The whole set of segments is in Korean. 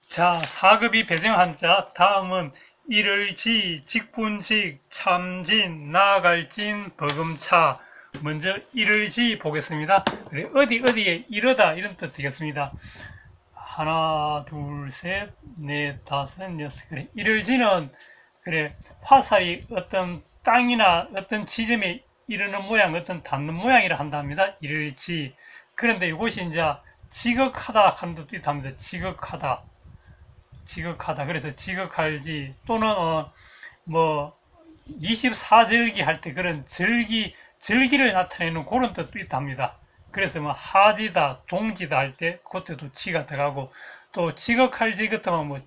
자, 사급이 배정한 자, 다음은 이를지, 직분직, 참진, 나아갈진, 버금차. 먼저 이를지 보겠습니다. 그래, 어디에 이르다 이런 뜻 되겠습니다. 하나, 둘, 셋, 넷, 다섯, 여섯. 그래, 이를지는 그래 화살이 어떤 땅이나 어떤 지점에 이르는 모양, 어떤 닿는 모양이라 한답니다. 이를지. 그런데 이것이 이제 지극하다 하는 뜻도 있답니다. 지극하다. 그래서 지극할지 또는 뭐 24절기 할 때 그런 절기를 나타내는 그런 뜻도 있답니다. 그래서 뭐 하지다, 종지다 할 때 그때도 지가 들어가고 또 지극할지 같으면 뭐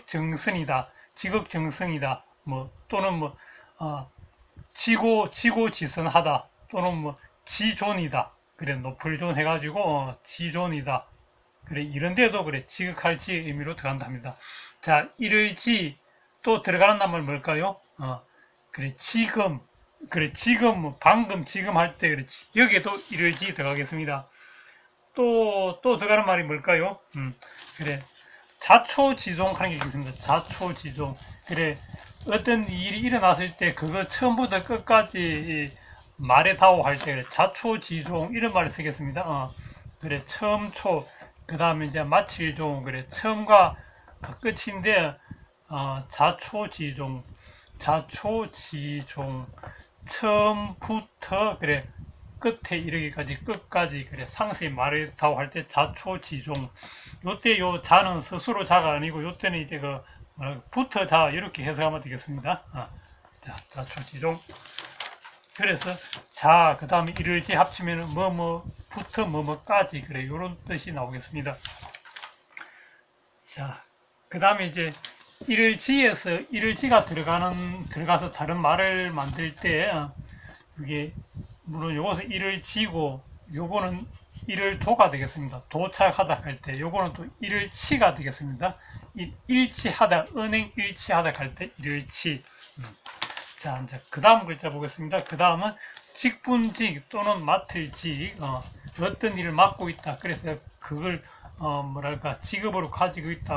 지극정성이다. 뭐 또는 뭐 지고지선하다 또는 뭐 지존이다. 그래 높을 존 해가지고 지존이다. 그래 이런 데도 그래 지극할지 의미로 들어간답니다. 자 이를지 또 들어가는 말 뭘까요? 그래 지금 뭐 방금 지금 할 때 그래 여기에도 이를지 들어가겠습니다. 또 들어가는 말이 뭘까요? 그래 자초지종 하는 게 있습니다. 자초지종. 그래 어떤 일이 일어났을 때 그거 처음부터 끝까지 말에 다오 할 때 그래 자초지종 이런 말을 쓰겠습니다. 그래 처음초 그 다음에 이제 마칠종 그래 처음과 끝인데 자초지종 처음부터 그래 끝에 이르기까지 끝까지 그래 상세히 말했다고 할 때 자초지종. 요때 요 자는 스스로 자가 아니고 요때는 이제 그 부터 자 이렇게 해석하면 되겠습니다. 자 자초지종. 그래서 자 그 다음에 이를지 합치면은 뭐부터 뭐까지 그래 요런 뜻이 나오겠습니다. 자 그 다음에 이제 이를지에서 이를지가 들어가서 다른 말을 만들 때 이게 물론 요것은 이를지고 요거는 이를도가 되겠습니다. 도착하다 할 때 요거는 또 이를치가 되겠습니다. 일치하다 은행 일치하다 할 때 이를치. 자 이제 그 다음 글자 보겠습니다. 그 다음은 직분직 또는 맡을직 어떤 일을 맡고 있다. 그래서 그걸 뭐랄까 직업으로 가지고 있다.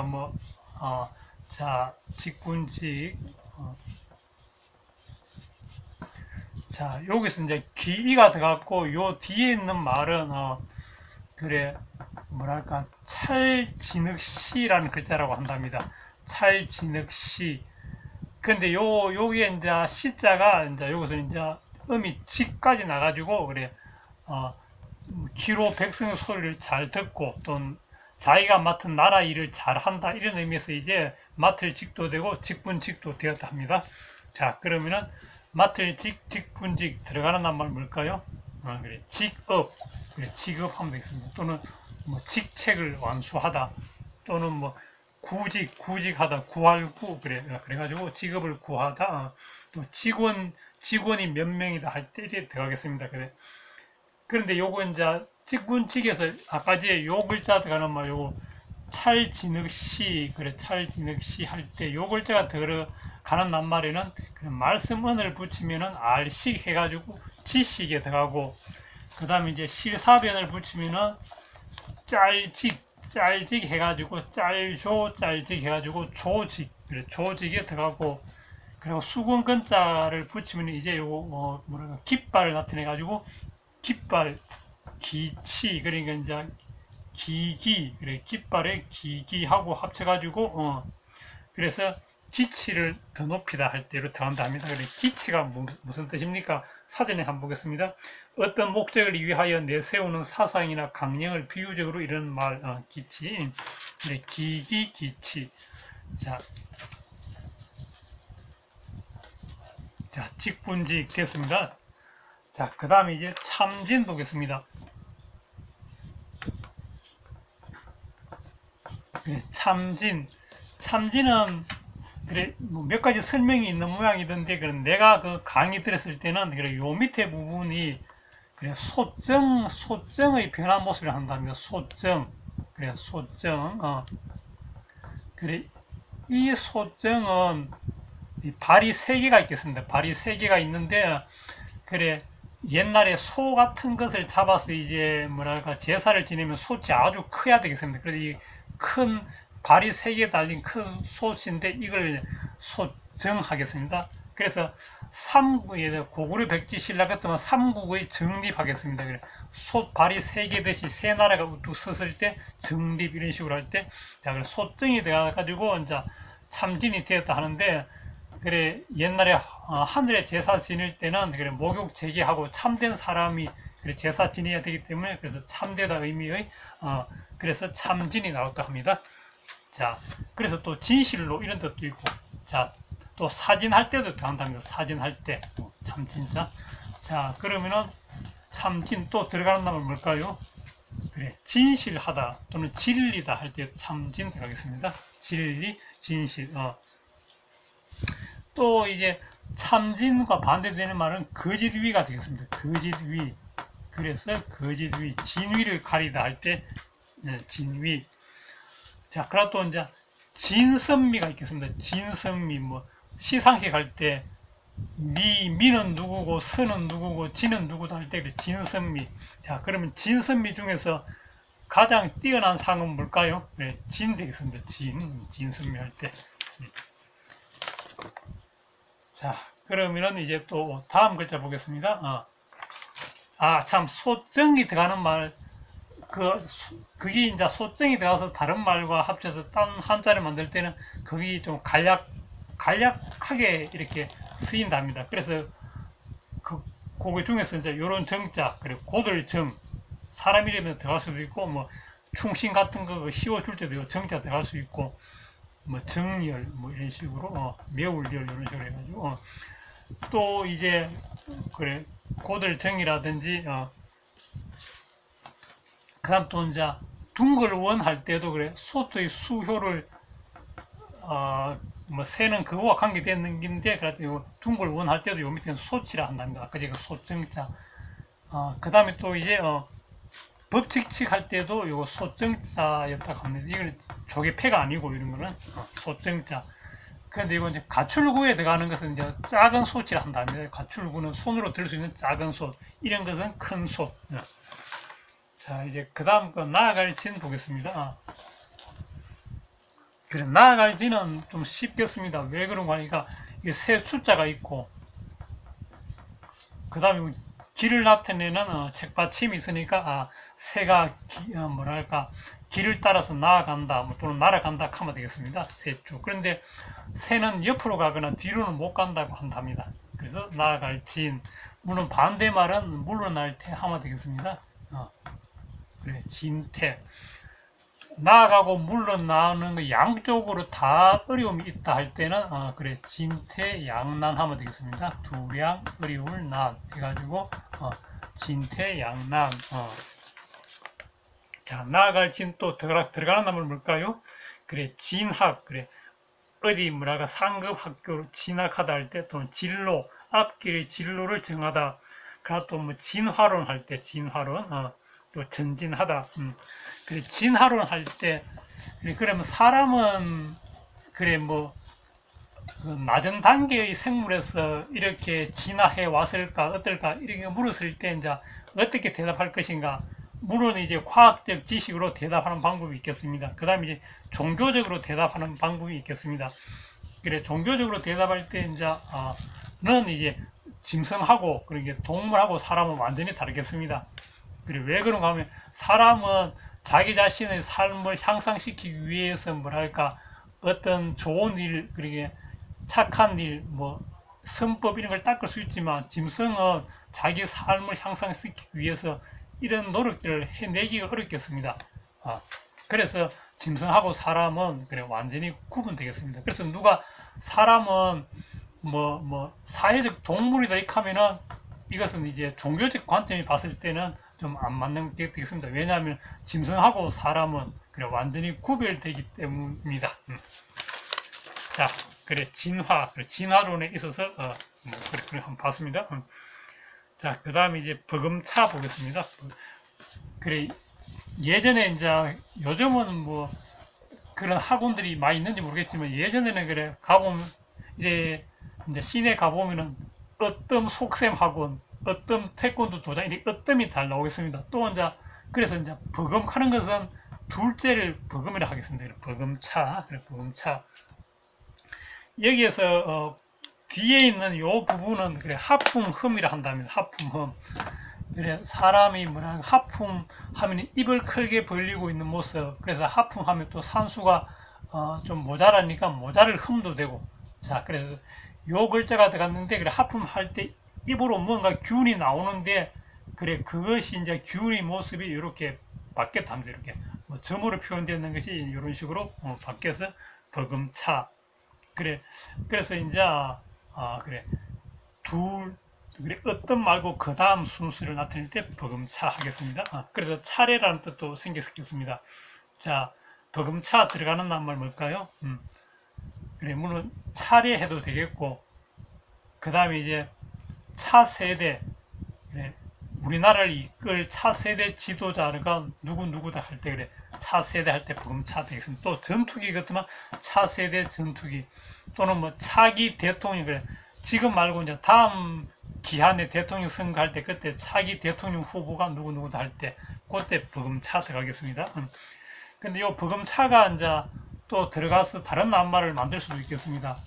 자 직분직. 자 여기서 이제 기이가 들어갔고 요 뒤에 있는 말은 그래 뭐랄까 찰진흙시라는 글자라고 한답니다. 찰진흙시. 근데 요게 이제 시자가 이제 여기서 이제 음이 지까지 나가지고 그래 기로 백성 소리를 잘 듣고 또 자기가 맡은 나라 일을 잘 한다 이런 의미에서 이제 맡을 직도 되고 직분직도 되었다 합니다. 자 그러면은 맡을 직분직 들어가는 말 뭘까요? 그래 직업 그래 직업하면 되겠습니다. 또는 뭐 직책을 완수하다 또는 뭐 구직하다 구할구 그래가지고 직업을 구하다. 또 직원이 몇 명이다 할 때 이렇게 들어가겠습니다. 그래 그런데 요거 이제 직분직에서 아까 이제 요 글자 들어가는 말 요거 찰진흙시 그래 찰진흙시 할 때 요 글자가 들어가는 낱말에는 말씀은을 붙이면은 알식 해가지고 지식에 들어가고 그 다음에 이제 실사변을 붙이면은 짤직 해가지고 짤직 해가지고 조직 그래 조직에 들어가고 그리고 수건근자를 붙이면 이제 요거 뭐랄까 깃발을 나타내가지고 깃발 기치 그러니까 이제 기기 그래 깃발에 기기하고 합쳐가지고 그래서 기치를 더 높이다 할 때로 들어간다 합니다. 그래 기치가 무슨 뜻입니까? 사전에 한번 보겠습니다. 어떤 목적을 위하여 내세우는 사상이나 강령을 비유적으로 이런 말 기치 그래 기치. 자 직분직 됐습니다. 자 그 다음에 이제 참진 보겠습니다. 그래, 참진은 그래 몇 가지 설명이 있는 모양이던데 그래 내가 그 강의 들었을 때는 그래 요 밑에 부분이 그래 소정의 변한 모습을 한답니다. 소정 그래 소정 그래 이 소정은 발이 3개가 있겠습니다. 발이 3개가 있는데 그래 옛날에 소 같은 것을 잡아서 이제 뭐랄까 제사를 지내면 솥이 아주 커야 되겠습니다. 그래서 이 큰 발이 3개 달린 큰 솥인데 이걸 솥정하겠습니다. 그래서 고구려 백지 신라 같으면 삼국의 정립하겠습니다. 그래 솥 발이 3개 듯이 세 나라가 우뚝 섰을 때 정립 이런 식으로 할 때, 자, 그래 솥정이 되어 가지고 이제 참진이 되었다 하는데, 그래 옛날에 하늘에 제사 지낼 때는 그래 목욕 재개하고 참된 사람이 그래 제사 지내야 되기 때문에, 그래서 참되다 의미의 그래서 참진이 나왔다 합니다. 자, 그래서 또 진실로 이런 뜻도 있고, 자, 또 사진할 때도 들어간답니다. 사진할 때 참진자. 자, 그러면은 참진 또 들어가는 단어는 뭘까요? 그래 진실하다 또는 진리다 할 때 참진 들어가겠습니다. 진리, 진실. 또 이제 참진과 반대되는 말은 거짓위가 되겠습니다. 거짓위. 그래서 거짓위, 진위를 가리다 할 때 진위. 자, 그리고 또 이제 진선미가 있겠습니다. 진선미, 뭐 시상식 할 때 미는 누구고 선은 누구고 진은 누구다 할 때 진선미. 자, 그러면 진선미 중에서 가장 뛰어난 상은 뭘까요? 네, 진 되겠습니다. 진선미 할 때. 자, 그러면은 이제 또 다음 글자 보겠습니다. 참, 소정이 들어가는 말, 그게 이제 소정이 들어가서 다른 말과 합쳐서 딴 한자를 만들 때는 그게 좀 간략하게 이렇게 쓰인답니다. 그래서 그거 중에서 이제 요런 정자, 그리고 고들정, 사람 이름에 들어갈 수도 있고, 뭐, 충신 같은 거 씌워줄 때도 정자 들어갈 수 있고, 뭐 정열 뭐 이런 식으로 매울열 이런 식으로 해가지고 또 이제 그래 고들정이라든지 그다음 또 이제 둥글원 할 때도 그래 솥의 수효를 뭐 새는 그거와 관계되는 건데, 그래도 둥글원 할 때도 요 밑에는 솥이라 한답니다. 아까 제가 솥정자. 그다음에 또 이제 법칙칙 할 때도 요거 소정자였다 합니다. 이건 조개패가 아니고 이런 거는 소정자. 그런데 이거 이제 가출구에 들어가는 것은 이제 작은 솥이라 한답니다. 가출구는 손으로 들 수 있는 작은 솥, 이런 것은 큰 솥. 자, 이제 그 다음 거 나아갈 진 보겠습니다. 그래, 나아갈 진은 좀 쉽겠습니다. 왜 그런가 하니까 이게 세 숫자가 있고, 그 다음에 길을 나타내는 책받침이 있으니까 새가 뭐랄까 길을 따라서 나아간다 뭐 또는 날아간다 하면 되겠습니다. 세 줄. 그런데 새는 옆으로 가거나 뒤로는 못 간다고 한답니다. 그래서 나아갈 진. 물론 반대말은 물러날 테 하면 되겠습니다. 그래 진태. 나아가고 물러나는 거 양쪽으로 다 어려움이 있다 할 때는 그래 진태양난 하면 되겠습니다. 두량 어려울 난 해가지고 진태양난. 자, 나아갈 진 또 들어가는 단어는 뭘까요? 그래 진학. 그래 어디 뭐랄까 상급 학교로 진학하다 할 때 또는 진로 앞길의 진로를 정하다. 그리고 또 뭐 진화론 할 때 진화론. 또 전진하다. 그래 진화론 할 때 그러면 사람은 그래 뭐 그 낮은 단계의 생물에서 이렇게 진화해 왔을까 어떨까 이렇게 물었을 때 이제 어떻게 대답할 것인가. 물론 이제 과학적 지식으로 대답하는 방법이 있겠습니다. 그 다음에 이제 종교적으로 대답하는 방법이 있겠습니다. 그래 종교적으로 대답할 때 이제는 이제 짐승하고 그러니까 동물하고 사람은 완전히 다르겠습니다. 그래 왜 그런가 하면 사람은 자기 자신의 삶을 향상시키기 위해서 뭐랄까 어떤 좋은 일, 그러게 착한 일, 뭐 선법 이런 걸 닦을 수 있지만 짐승은 자기 삶을 향상시키기 위해서 이런 노력들을 해내기가 어렵겠습니다. 그래서 짐승하고 사람은 그래 완전히 구분되겠습니다. 그래서 누가 사람은 뭐 사회적 동물이다 이렇게 하면은 이것은 이제 종교적 관점이 봤을 때는 좀 안 맞는 게 되겠습니다. 왜냐하면 짐승하고 사람은 그래 완전히 구별되기 때문입니다. 자, 그래 진화, 그래 진화론에 있어서 그래 한번 봤습니다. 자, 그 다음에 이제 버금차 보겠습니다. 그래 예전에 이제 요즘은 뭐 그런 학원들이 많이 있는지 모르겠지만 예전에는 그래 가보면 이제 시내 가보면은 어떤 속셈 학원, 어떤 태권도 도장 이렇게 어뜸이 잘 나오겠습니다. 또 이제 그래서 이제 버금하는 것은 둘째를 버금이라 하겠습니다. 버금차. 그래, 버금차. 여기에서 뒤에 있는 요 부분은 그래 하품흠이라 한답니다. 하품흠. 그래 사람이 뭐라 하품하면 입을 크게 벌리고 있는 모습. 그래서 하품하면 또 산수가 좀 모자라니까 모자를 흠도 되고. 자, 그래서 요 글자가 들어갔는데 그래 하품할 때 입으로 뭔가 균이 나오는데 그래 그것이 이제 균의 모습이 이렇게 바뀌었답니다. 이렇게 뭐 점으로 표현되는 것이 이런 식으로 바뀌어서 버금차. 그래 그래서 이제 그래 그래 어떤 말고 그 다음 순서를 나타낼 때 버금차 하겠습니다. 그래서 차례라는 뜻도 생겼습니다. 자, 버금차 들어가는 낱말 뭘까요? 그래 물론 차례 해도 되겠고 그 다음에 이제 차세대. 그래, 우리나라를 이끌 차세대 지도자가 누구누구다 할 때 그래 차세대 할 때 버금차 되겠습니다. 또 전투기 같으면 차세대 전투기 또는 뭐 차기 대통령. 그래 지금 말고 이제 다음 기한에 대통령 선거할 때 그때 차기 대통령 후보가 누구누구다 할 때 그때 버금차 들어가겠습니다. 근데 이 버금차가 이제 또 들어가서 다른 낱말을 만들 수도 있겠습니다.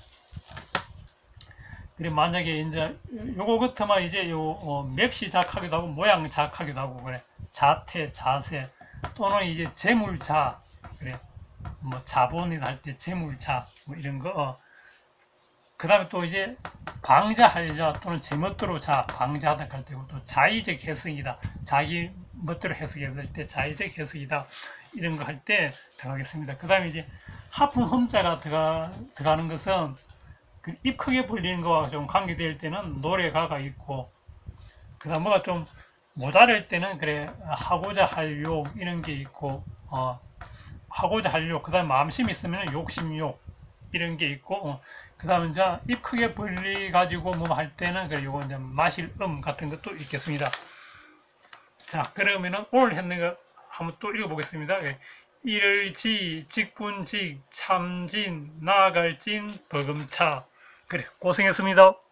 그래 만약에 이제 요거 같으면 이제 요 맵시 작하기도 하고 모양 작하기도 하고 그래 자태 자세 또는 이제 재물자. 그래 뭐 자본이나 할 때 재물자 뭐 이런 거. 그 다음에 또 이제 방자할자 또는 제멋대로 자 방자하다 할 때고 또 자의적 해석이다. 자기 멋대로 해석했을 때 자의적 해석이다. 이런 거 할 때 들어가겠습니다. 그 다음에 이제 하품 흠자가 들어가는 것은 그 입 크게 벌리는 거와 좀 관계될 때는 노래가가 있고 그 다음 뭐가 좀 모자랄 때는 그래 하고자 할 욕 이런 게 있고 하고자 할 욕. 그 다음에 마음심 있으면 욕심욕 이런 게 있고 그 다음에 이제 입 크게 벌리 가지고 뭐 할 때는 그래 요거 이제 마실 같은 것도 있겠습니다. 자, 그러면은 오늘 했는 거 한번 또 읽어보겠습니다. 일지, 직분직, 참진, 나아갈진, 버금차. 그래, 고생했습니다.